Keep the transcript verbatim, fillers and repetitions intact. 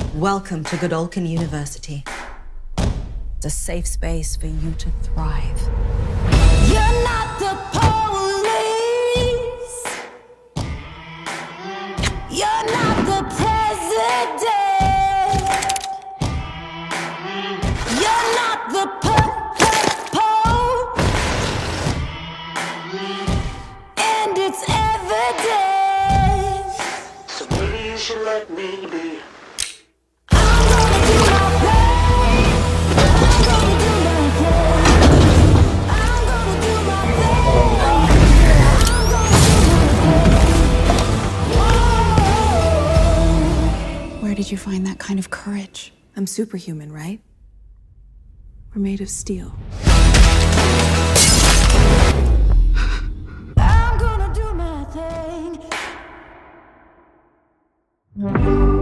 Welcome to Godolphin University. It's a safe space for you to thrive. You're not the police. You're not the president. You're not the po-po-po. And it's evident. So maybe you should let me be. I'm gonna do my thing. I'm gonna do my thing. I'm gonna do my thing. I'm gonna do my thing. Where did you find that kind of courage? I'm superhuman, right? We're made of steel. I'm gonna do my thing.